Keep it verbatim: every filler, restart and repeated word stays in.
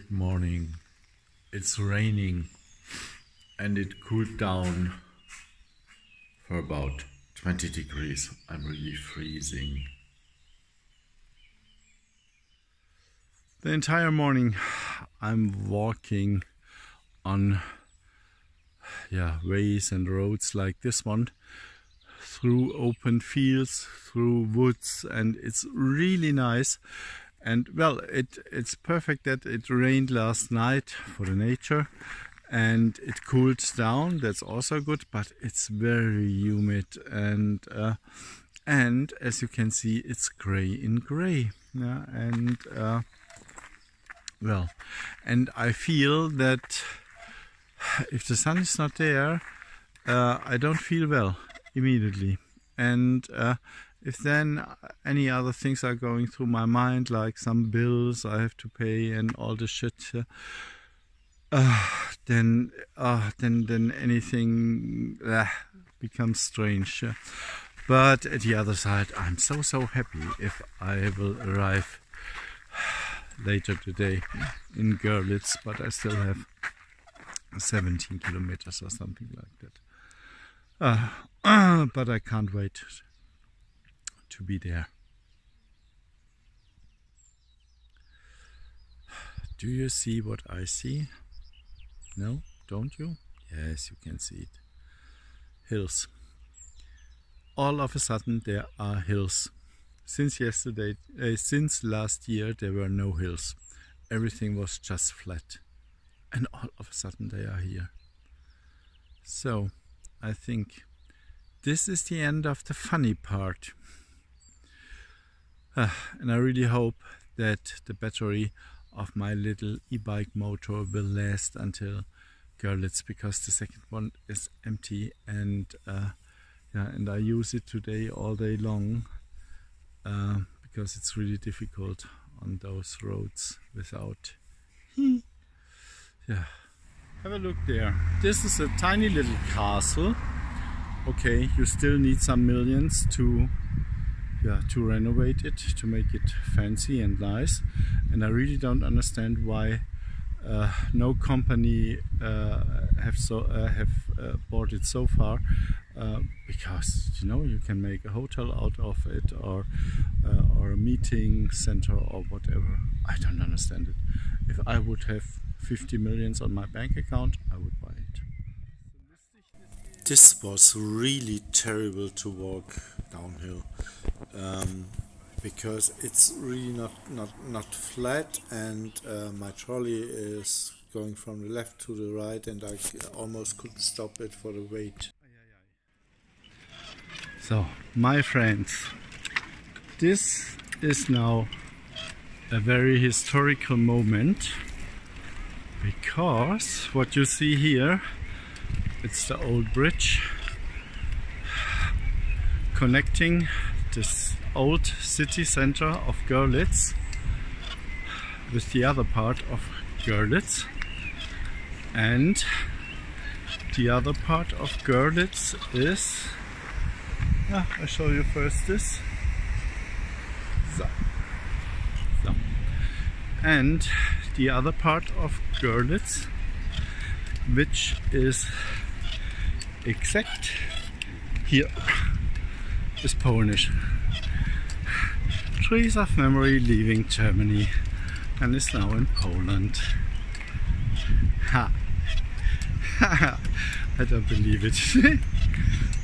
Good morning. It's raining and it cooled down for about twenty degrees. I'm really freezing. The entire morning I'm walking on yeah, ways and roads like this one, through open fields, through woods, and it's really nice. And well, it it's perfect that it rained last night for the nature and it cooled down. That's also good, but it's very humid and uh, and as you can see, it's gray in gray. Yeah, and uh, well, and I feel that if the sun is not there, uh, I don't feel well immediately. And uh, if then any other things are going through my mind, like some bills I have to pay and all the shit, uh, uh, then uh, then then anything uh, becomes strange. Uh, but at the other side, I'm so so happy if I will arrive later today in Görlitz, but I still have seventeen kilometers or something like that. Uh, uh, but I can't wait to be there. Do you see what I see? No, don't you? Yes, you can see it. Hills. All of a sudden there are hills. Since yesterday, uh, since last year there were no hills. Everything was just flat. And all of a sudden they are here. So, I think this is the end of the funny part. Uh, and I really hope that the battery of my little e-bike motor will last until Görlitz, because the second one is empty, and uh, yeah, and I use it today all day long uh, because it's really difficult on those roads without. Yeah, have a look there. This is a tiny little castle. Okay, you still need some millions to yeah to renovate it, to make it fancy and nice. And I really don't understand why uh, no company uh, have so uh, have uh, bought it so far. Uh, because you know, you can make a hotel out of it, or uh, or a meeting center or whatever. I don't understand it. If I would have fifty millions on my bank account, I would buy it. This was really terrible to walk downhill, um, because it's really not not not flat, and uh, my trolley is going from the left to the right, and I almost couldn't stop it for the weight. So, my friends, this is now a very historical moment, because what you see here, it's the old bridge connecting this old city center of Görlitz with the other part of Görlitz, and the other part of Görlitz is, yeah, I'll show you first this. So. So. And the other part of Görlitz, which is exact here, is Polish. Trees of Memory leaving Germany and is now in Poland. Ha! I don't believe it.